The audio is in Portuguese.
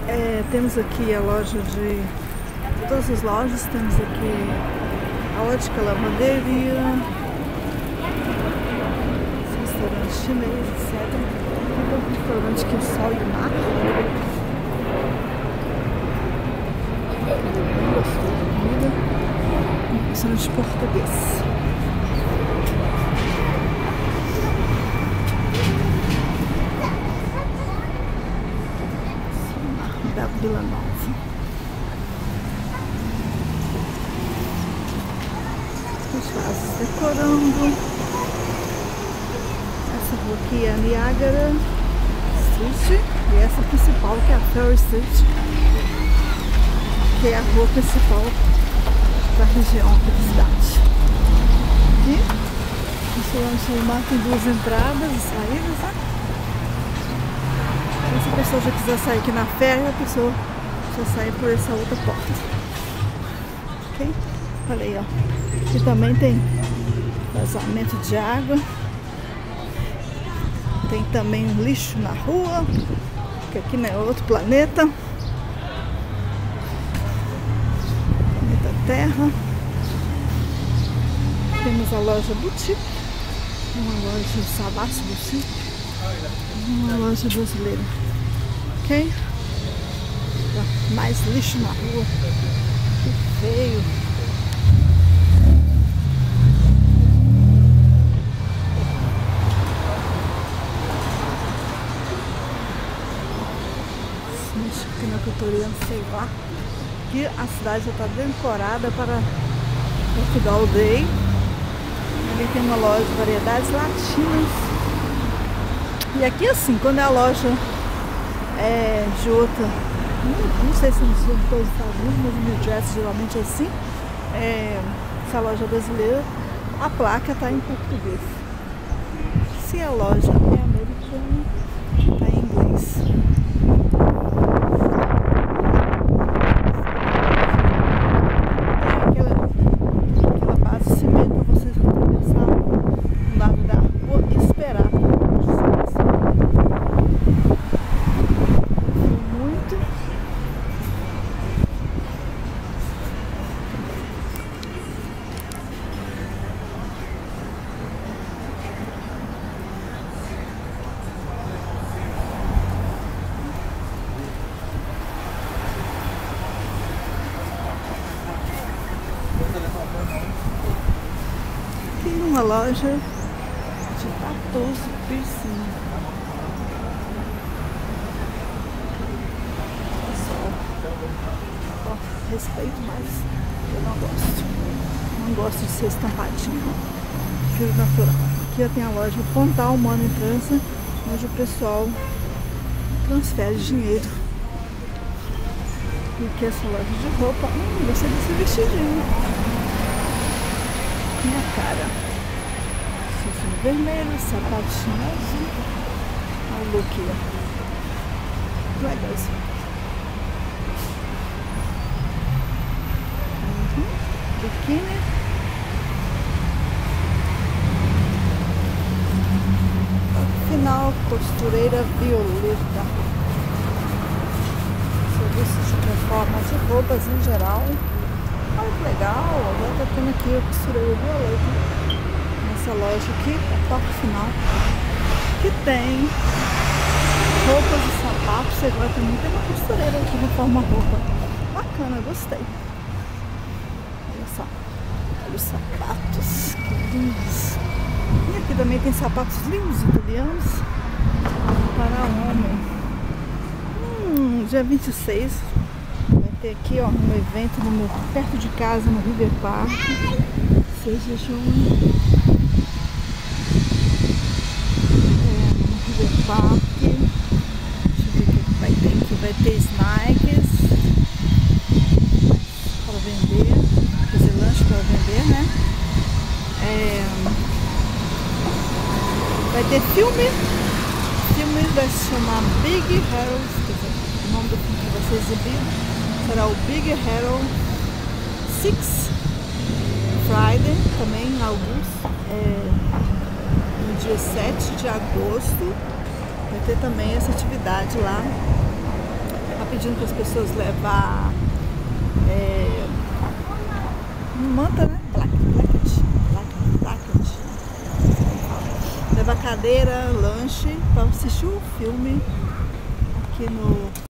Temos aqui a loja de todas as lojas, temos aqui a ótica, lavanderia, restaurante chinês, etc. Aqui tem um restaurante que é o Sol e o Mar. Bem gostoso de comida. Um restaurante português. Da Vila Nova. Os vasos decorando. Essa rua aqui é a Niagara Street e essa principal que é a Ferry Street, que é a rua principal da região aqui da cidade. Aqui, o Solomar tem duas entradas e saídas, né? Se a pessoa já quiser sair aqui na férrea, a pessoa já sai por essa outra porta. Ok? Olha aí, ó. Aqui também tem vazamento de água. Tem também um lixo na rua, que aqui não é outro planeta. Planeta Terra. Temos a loja Boutique, uma loja Savassi Boutique, uma loja brasileira. Ok? Mais lixo na rua. Que feio. Aqui na Cotoriano, sei lá. Aqui a cidade já está decorada para Portugal Day. Ali tem uma loja de variedades latinas. E aqui assim, quando é a loja de outra, não sei se são todos os Estados Unidos, mas no New Jersey geralmente é assim. Essa loja brasileira, a placa está em português. Se a loja é americana, está em inglês. Uma loja de tatus piercing. Pessoal, respeito, mas eu não gosto. Não gosto de ser estampadinho. Prefiro natural. Aqui tem a loja Pontal Humano em França, onde o pessoal transfere dinheiro. E aqui essa loja de roupa. Gostei desse vestidinho. Minha cara. Vermelho, sapatinho azul. Olha o look aí. Legal isso. Biquíni. Final, costureira violeta. Serviços de reforma de roupas em geral. Olha que legal. Agora tá tendo aqui a costureira violeta. Essa loja aqui, a porta final, que tem roupas e sapatos. Agora também tem uma costureira que reforma roupa. Bacana, gostei. Olha só, olha os sapatos, que lindos. E aqui também tem sapatos lindos italianos para homem. Dia 26 vai ter aqui, ó, um evento perto de casa, no River Park. 6 de junho. Parque. Deixa eu ver o que vai ter aqui. Vai ter snacks para vender, quer dizer, lanche para vender, né? Vai ter filme. O filme vai se chamar Big Hero. Quer dizer, o nome do filme que vai ser exibido será o Big Hero 6 Friday, também em Augusto. No dia 7 de agosto vai ter também essa atividade lá. A pedindo para as pessoas levar manta, né? Blanket. Levar cadeira, lanche para assistir o filme aqui no